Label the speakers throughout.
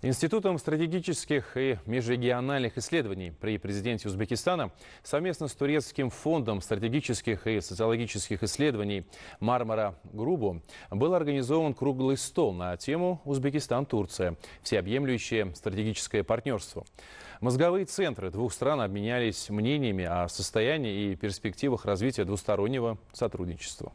Speaker 1: Институтом стратегических и межрегиональных исследований при президенте Узбекистана совместно с Турецким фондом стратегических и социологических исследований Мармара Грубу был организован круглый стол на тему «Узбекистан-Турция. Всеобъемлющее стратегическое партнерство». Мозговые центры двух стран обменялись мнениями о состоянии и перспективах развития двустороннего сотрудничества.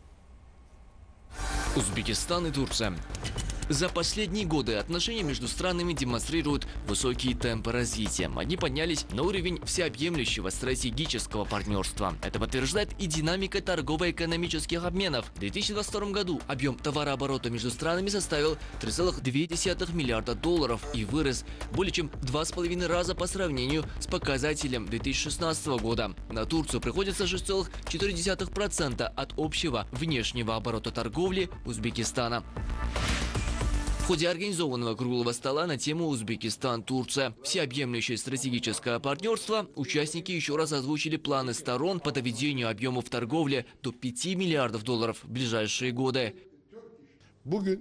Speaker 2: Узбекистан и Турция. За последние годы отношения между странами демонстрируют высокие темпы развития. Они поднялись на уровень всеобъемлющего стратегического партнерства. Это подтверждает и динамика торгово-экономических обменов. В 2022 году объем товарооборота между странами составил 3,2 миллиарда долларов и вырос более чем в 2,5 раза по сравнению с показателем 2016 года. На Турцию приходится 6,4% от общего внешнего оборота торговли Узбекистана. В ходе организованного круглого стола на тему «Узбекистан-Турция. Всеобъемлющее стратегическое партнерство» участники еще раз озвучили планы сторон по доведению объемов торговли до 5 миллиардов долларов в ближайшие годы.
Speaker 3: Bugün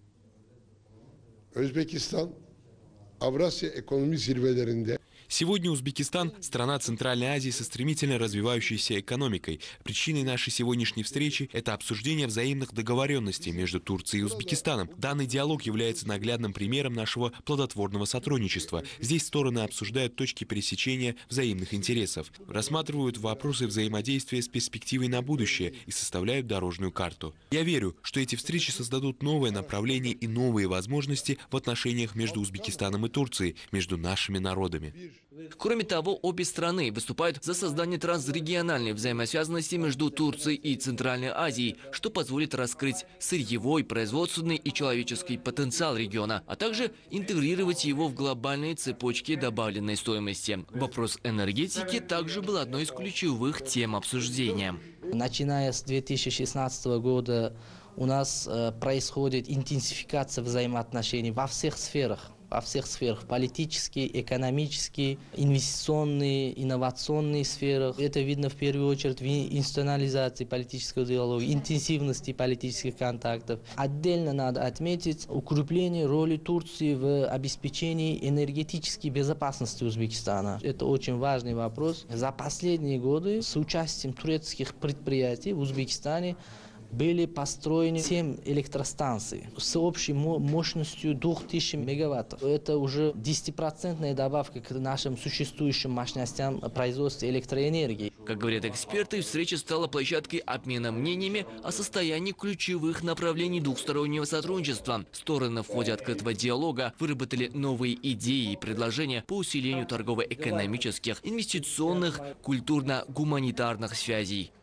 Speaker 3: Özbekistan Avrasya Ekonomi Zirvelerinde
Speaker 4: Сегодня Узбекистан – страна Центральной Азии со стремительно развивающейся экономикой. Причиной нашей сегодняшней встречи – это обсуждение взаимных договоренностей между Турцией и Узбекистаном. Данный диалог является наглядным примером нашего плодотворного сотрудничества. Здесь стороны обсуждают точки пересечения взаимных интересов, рассматривают вопросы взаимодействия с перспективой на будущее и составляют дорожную карту. Я верю, что эти встречи создадут новое направление и новые возможности в отношениях между Узбекистаном и Турцией, между нашими народами.
Speaker 2: Кроме того, обе страны выступают за создание трансрегиональной взаимосвязанности между Турцией и Центральной Азией, что позволит раскрыть сырьевой, производственный и человеческий потенциал региона, а также интегрировать его в глобальные цепочки добавленной стоимости. Вопрос энергетики также был одной из ключевых тем обсуждения.
Speaker 5: Начиная с 2016 года у нас происходит интенсификация взаимоотношений во всех сферах. Политические, экономические, инвестиционные, инновационные сферы. Это видно в первую очередь в институционализации политического диалога, интенсивности политических контактов. Отдельно надо отметить укрепление роли Турции в обеспечении энергетической безопасности Узбекистана. Это очень важный вопрос. За последние годы с участием турецких предприятий в Узбекистане были построены 7 электростанций с общей мощностью 2000 мегаваттов. Это уже 10% добавка к нашим существующим мощностям производства электроэнергии.
Speaker 2: Как говорят эксперты, встреча стала площадкой обмена мнениями о состоянии ключевых направлений двухстороннего сотрудничества. Стороны в ходе открытого диалога выработали новые идеи и предложения по усилению торгово-экономических, инвестиционных, культурно-гуманитарных связей.